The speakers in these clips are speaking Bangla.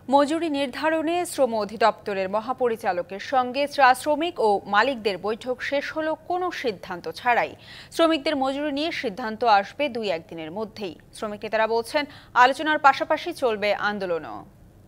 মজুরি নির্ধারণে শ্রম অধিদপ্তরের মহাপরিচালকের সঙ্গে চা শ্রমিক ও মালিকদের বৈঠক শেষ হলো কোনো সিদ্ধান্ত ছাড়াই। শ্রমিকদের মজুরি নিয়ে সিদ্ধান্ত আসবে 2-1 দিনের মধ্যেই। শ্রমিক নেতারা বলছেন, আলোচনার পাশাপাশি চলবে আন্দোলনও।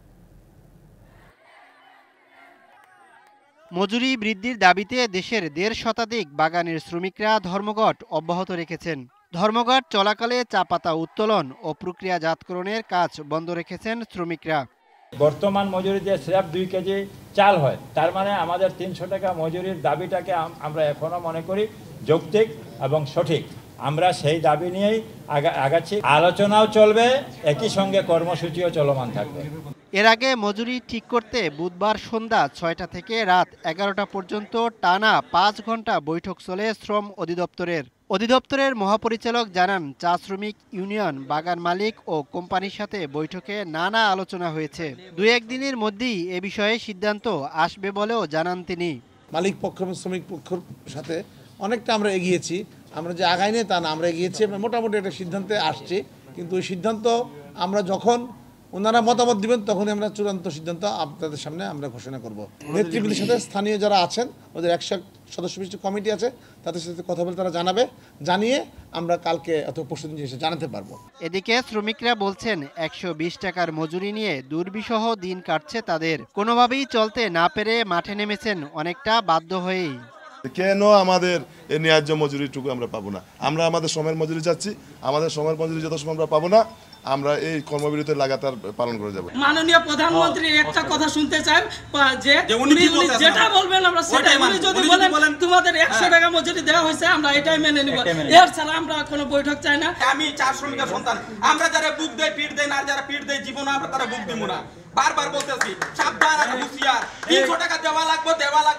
মজুরি বৃদ্ধির দাবিতে দেশের 1.5 শতাধিক বাগানের শ্রমিকরা ধর্মঘট অব্যাহত রেখেছেন। ধর্মঘট চলাকালে চা পাতা উত্তোলন ও প্রক্রিয়াজাতকরণের কাজ বন্ধ রেখেছেন শ্রমিকরা। বর্তমান মজুরি যে স্রেফ 2 কেজি চাল হয়, তার মানে আমাদের 300 টাকা মজুরির দাবিটাকে আমরা এখনো মনে করি যৌক্তিক এবং সঠিক। আমরা সেই দাবি নিয়েই আগাচ্ছি। আলোচনাও চলবে, একই সঙ্গে কর্মসূচিও চলমান থাকবে। এর আগে মজুরি ঠিক করতে বুধবার সন্ধ্যা 6টা থেকে রাত 11টা পর্যন্ত টানা 5 ঘন্টা বৈঠক চলে শ্রম অধিদপ্তরের মহাপরিচালক জানান, চা শ্রমিক ইউনিয়ন, বাগান মালিক ও কোম্পানির সাথে বৈঠকে নানা আলোচনা হয়েছে। 2-1 দিনের মধ্যেই এ বিষয়ে সিদ্ধান্ত আসবে বলেও জানান তিনি। মালিক পক্ষ এবং শ্রমিক পক্ষের সাথে অনেকটা আমরা এগিয়েছি। আমরা যে আগাই নেই তা না, আমরা এগিয়েছি, মোটামুটি একটা সিদ্ধান্তে আসছি। কিন্তু ওই সিদ্ধান্ত আমরা যখন ওনারা মতামত দিবেন তখনই আমরা চূড়ান্ত সিদ্ধান্ত আপনাদের সামনে আমরা ঘোষণা করব। নেতৃবৃন্দের সাথে স্থানীয় যারা আছেন, ওদের 100 সদস্য বিশিষ্ট কমিটি আছে, তাদের সাথে কথা বলে তারা জানিয়ে আমরা কালকে অথবা পরশুদিন এসে জানাতে পারবো। এদিকে শ্রমিকরা বলছেন, 120 টাকার মজুরি নিয়ে দুর্বিষহ দিন কাটছে তাদের। কোনোভাবেই চলতে না পেরে মাঠে নেমেছেন অনেকটা বাধ্য হয়েই। কেন আমাদের এই ন্যায্য মজুরিটুকু আমরা পাবো না? আমরা আমাদের সময়ের মজুরি চাচ্ছি, আমাদের সময়ের মজুরি যত সময় আমরা পাবো না, আমরা এই কর্মবিরতি লাগাতার পালন করে যাব। মাননীয় প্রধানমন্ত্রীর একটা কথা শুনতে চাই যে উনি যেটা বলবেন আমরা সেটাই মানব। যদি বলেন তোমাদের 100 টাকা মজুরি দেওয়া হয়েছে, আমরা এটাই মেনে নিব। এর ছাড়া আমরা কোনো বৈঠক চাই না। আমি চার শ্রমিকের সন্তান, আমরা যারা বুক দেয় পিঠ দেয় না, যারা পিঠ দেয় জীবনে আমরা তারা বুক দিব না। বারবার বলতেছি, সাবধান আর হুঁশিয়ার। 300 টাকা দেওয়া লাগবে।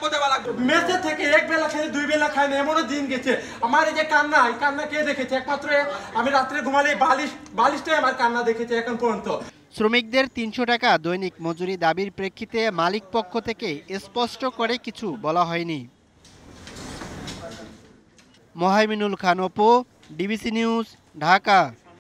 মেসে থেকে এক বেলা খাই 2 বেলা খাই না, এমনও দিন গেছে। আমার এই যে কান্না কে দেখেছে? একমাত্র আমি রাত্রে ঘুমালে বালিশটাই আমার কান্না দেখেছে এখন পর্যন্ত। শ্রমিকদের 300 টাকা দৈনিক মজুরি দাবির প্রেক্ষিতে মালিক পক্ষ থেকে স্পষ্ট করে কিছু বলা হয়নি। Mohaiminul Khan Apu, DBC news, Dhaka.